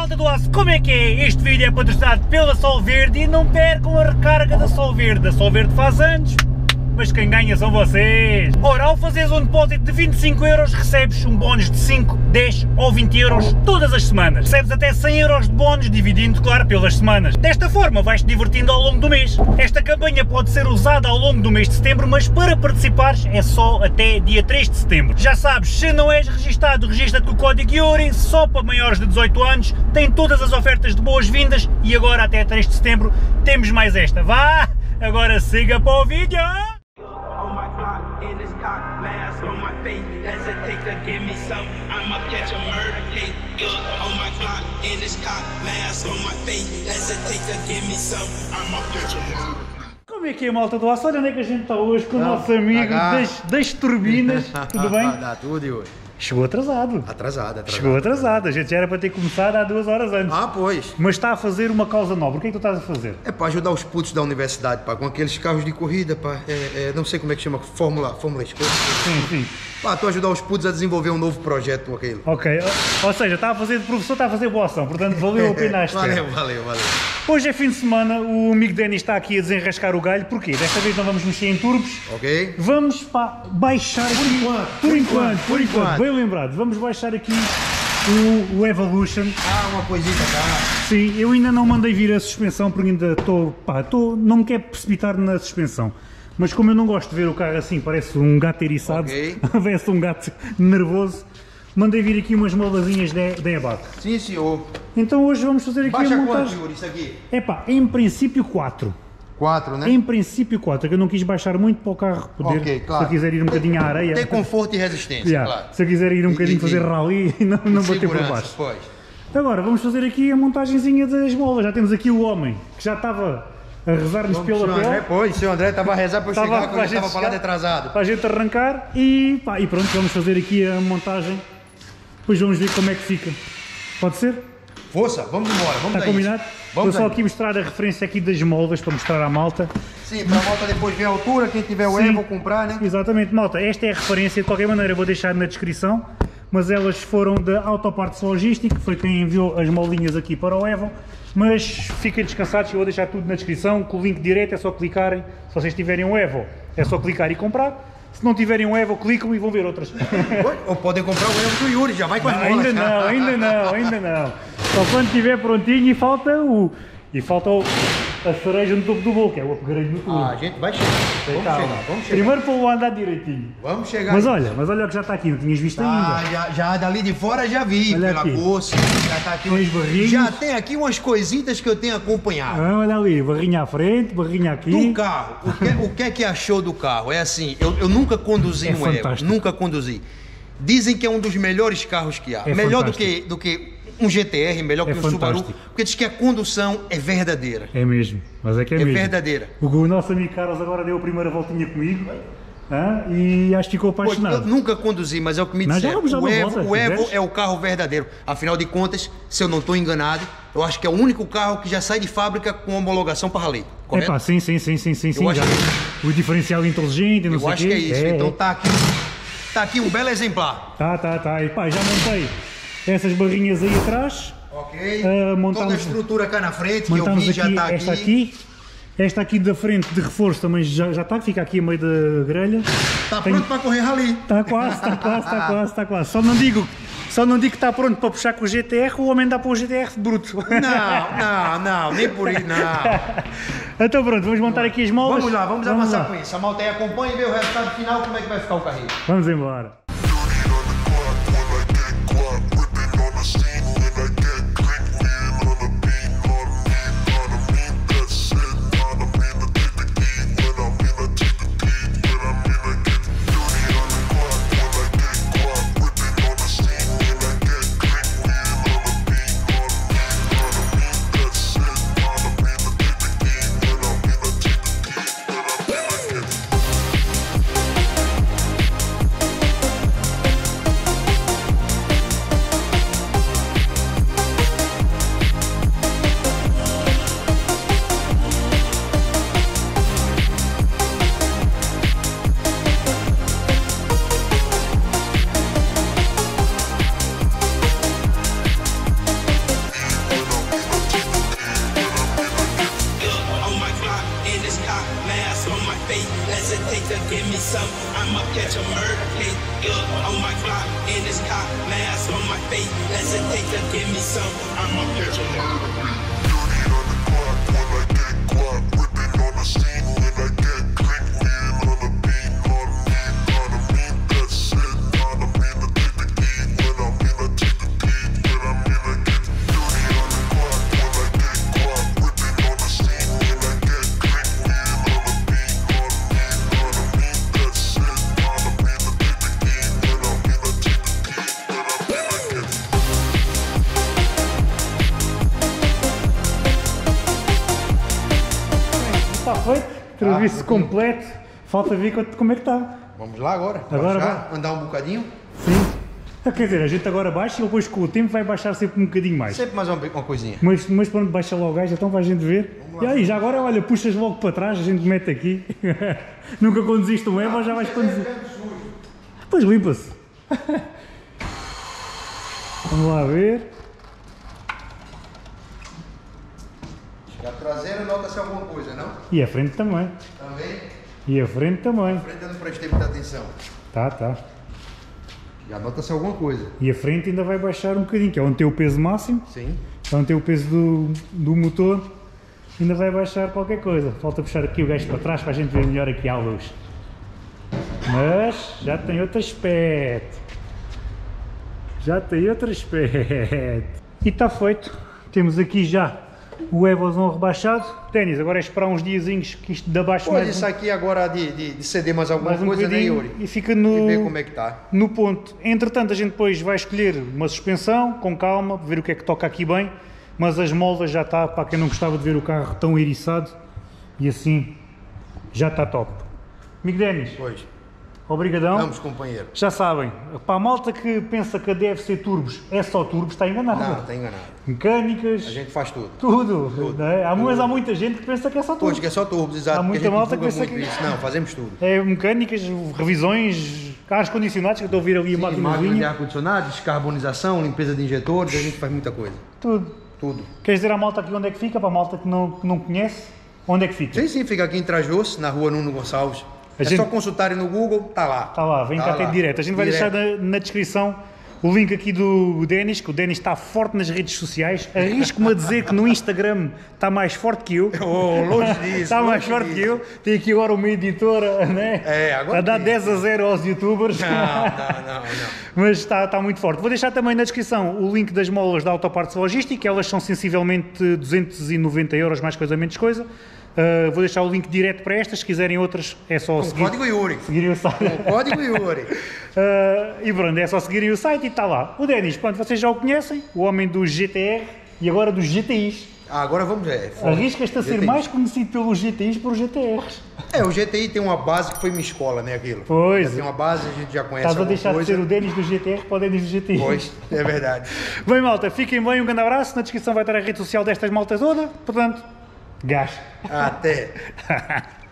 malta do aço, como é que é? Este vídeo é patrocinado pela Solverde e não percam a recarga da Solverde. A Solverde faz anos, mas quem ganha são vocês. Ora, ao fazeres um depósito de 25 euros, recebes um bónus de 5, 10 ou 20 euros todas as semanas. Recebes até 100 euros de bónus, dividindo, claro, pelas semanas. Desta forma, vais-te divertindo ao longo do mês. Esta campanha pode ser usada ao longo do mês de setembro, mas para participares é só até dia 3 de setembro. Já sabes, se não és registado, registra-te com o código Yuri, só para maiores de 18 anos, tem todas as ofertas de boas-vindas e agora até 3 de setembro temos mais esta. Vá, agora siga para o vídeo! Como é que é, malta do aço? Olha onde é que a gente está hoje com o nosso amigo das turbinas. Tudo bem? Dá tudo, Yuri. Chegou atrasado. Atrasado. Chegou atrasado. A gente já era para ter começado há 2 horas antes. Ah, pois. Mas está a fazer uma causa nobre. O que é que tu estás a fazer? É para ajudar os putos da universidade, pá, com aqueles carros de corrida, pá. Não sei como é que chama, Fórmula Escola. Sim. Pá, estou a ajudar os putos a desenvolver um novo projeto com aquele. Ok. Ou seja, está a fazer de professor, está a fazer boa ação. Portanto, valeu a pena a espera. Valeu. Hoje é fim de semana. O amigo Denis está aqui a desenrascar o galho. Porquê? Desta vez não vamos mexer em turbos. Ok. Vamos, pá, baixar aqui. Por enquanto. Bem lembrado. Vamos baixar aqui o Evolution. Ah, uma coisita, tá? Sim, eu ainda não mandei vir a suspensão porque ainda não me quero precipitar na suspensão. Mas como eu não gosto de ver o carro assim, parece um gato eriçado, parece um gato nervoso, mandei vir aqui umas moldazinhas de EBAC. Sim, senhor. Então hoje vamos fazer aqui Baixa a montagem. quanto, Yuri, isso aqui? É pá, em princípio 4. 4, né? Em princípio 4, que eu não quis baixar muito para o carro poder, Ok, claro. se eu quiser ir um bocadinho à areia. Tem conforto e resistência, claro. Se eu quiser ir um bocadinho fazer rally e não bater por baixo. Pois. Agora vamos fazer aqui a montagenzinha das molas. Já temos aqui o homem que já estava a rezar-nos pela pele. Pois, o senhor André estava a rezar para eu chegar, porque eu estava falando atrasado. Para a gente arrancar e pronto, vamos fazer aqui a montagem. Depois vamos ver como é que fica. Pode ser? Força, vamos embora, vamos Está combinado? Vou só aí. aqui mostrar a referência aqui das moldas para mostrar à malta. Sim, para a malta depois ver a altura, quem tiver o Evo comprar, né? Exatamente, malta. Esta é a referência, de qualquer maneira eu vou deixar na descrição, mas elas foram da Autopartes Logística, foi quem enviou as moldinhas aqui para o Evo, mas fiquem descansados, eu vou deixar tudo na descrição, com o link direto, é só clicarem. Se vocês tiverem o Evo, é só clicar e comprar. Se não tiverem um Evo, clicam e vão ver outras. Ou podem comprar o Evo do Yuri, já vai com as molas. Ainda não. Só quando estiver prontinho e falta a cereja no topo do bolo, que é o upgrade do turbo. Ah, a gente vai chegar. Vamos chegar. Primeiro para o andar direitinho. Vamos chegar. Mas olha o que já está aqui, não tinhas visto ainda. Já dali de fora já vi, olha pela aqui. bolsa, já está aqui. Barrinhos. Já tem aqui umas coisitas que eu tenho acompanhado. Olha ali, barrinha à frente, barrinha aqui. Do carro, o que é que achou do carro? É assim, eu nunca conduzi um Evo, nunca conduzi. Dizem que é um dos melhores carros que há. Melhor do que um GTR, melhor que um Subaru, porque diz que a condução é verdadeira. É mesmo, mas é que é mesmo. É verdadeira. O nosso amigo Carlos agora deu a primeira voltinha comigo e acho que ficou apaixonado. Eu nunca conduzi, mas é o que me disseram. O Evo é o carro verdadeiro. Afinal de contas, se eu não estou enganado, eu acho que é o único carro que já sai de fábrica com homologação para rally. Correto? Sim. O diferencial inteligente, não sei o quê. Eu acho que é isso. Então tá aqui um belo exemplar. Tá. E pá, já montei essas barrinhas aí atrás. Ok. Toda a estrutura cá na frente, que eu vi, já está aqui. Esta aqui da frente de reforço também já está, fica aqui a meio da grelha. Está pronto para correr rally. Está quase. Só não digo que está pronto para puxar com o GTR, o homem dá para o GTR bruto. Não, nem por isso, não. Então pronto, vamos montar aqui as molas. Vamos avançar com isso. A malta aí acompanha e vê o resultado final, como é que vai ficar o carrinho. Vamos embora. me some, I'ma catch 'em all. Está feito, serviço completo, falta ver como é que está. Vamos lá agora? Agora já andar um bocadinho? Sim. Quer dizer, a gente agora baixa e depois com o tempo vai baixar sempre um bocadinho mais. Sempre mais uma coisinha. Mas pronto, baixa logo o gajo, então vai a gente ver. E aí, já agora, olha, puxas logo para trás, a gente mete aqui. Nunca conduziste um Evo, já vais conduzir. Depois limpa-se. Vamos lá ver. A traseira nota-se alguma coisa, não? E a frente também. Também? E a frente também. A frente eu não prestei muita atenção. Tá. Já nota-se alguma coisa. E a frente ainda vai baixar um bocadinho, que é onde tem o peso máximo. Sim. É onde tem o peso do motor. Ainda vai baixar qualquer coisa. Falta puxar aqui o gajo para trás para a gente ver melhor aqui à luz. Mas já tem outro aspecto. E está feito. Temos aqui já o Evozão rebaixado. Ténis, agora é esperar uns diazinhos que isto de abaixo mais isso aqui agora de ceder mais alguma coisa, né, Yuri? E fica no, e ver como é que está. No ponto. Entretanto, a gente depois vai escolher uma suspensão, com calma, ver o que é que toca aqui bem, mas as moldas já está, para quem não gostava de ver o carro tão eriçado, e assim já está top. Amigo Denis. Pois. Obrigadão. Vamos, companheiro. Já sabem, para a malta que pensa que a DFC Turbos é só turbos, está enganada. Não, está enganado. Mecânicas. A gente faz tudo. Tudo. Não é? Há muita gente que pensa que é só turbos. Pois, que é só turbos, exato. Há muita malta que pensa que... Isso. Não, fazemos tudo. É mecânicas, revisões, carros condicionados, que eu estou a ouvir ali a máquina de ar-condicionado, descarbonização, limpeza de injetores, a gente faz muita coisa. Tudo. Queres dizer à malta aqui onde é que fica, para a malta que não conhece, onde é que fica? Sim, fica aqui em Trás-Doce, na rua Nuno Gonçalves. Só consultarem no Google, está lá. Está lá, vem cá até direto. A gente vai deixar na descrição o link aqui do Denis, que o Denis está forte nas redes sociais. Arrisco-me a dizer que no Instagram está mais forte que eu. Longe disso. Está mais forte que eu. Tem aqui agora uma editora, né? Agora a dar 10-0 aos youtubers. Não. Mas está muito forte. Vou deixar também na descrição o link das molas da Autopartes Logística. Elas são sensivelmente 290 €, mais coisa menos coisa. Vou deixar o link direto para estas, se quiserem outras é só seguir. Código Yuri. Seguirem o site. Código Yuri. E pronto, é só seguirem o site e está lá. O Denis, pronto, vocês já o conhecem, o homem dos GTR e agora dos GTIs. Agora vamos ver. Arriscas-te a ser mais conhecido pelos GTIs por GTRs. O GTI tem uma base que foi minha escola, né, aquilo? Pois. Tem uma base, a gente já conhece. Estás a deixar de ser o Denis do GTR para o Denis do GTI. Pois, é verdade. Bem, malta, fiquem bem, um grande abraço. Na descrição vai estar a rede social destas maltas toda. Portanto, gás. Até.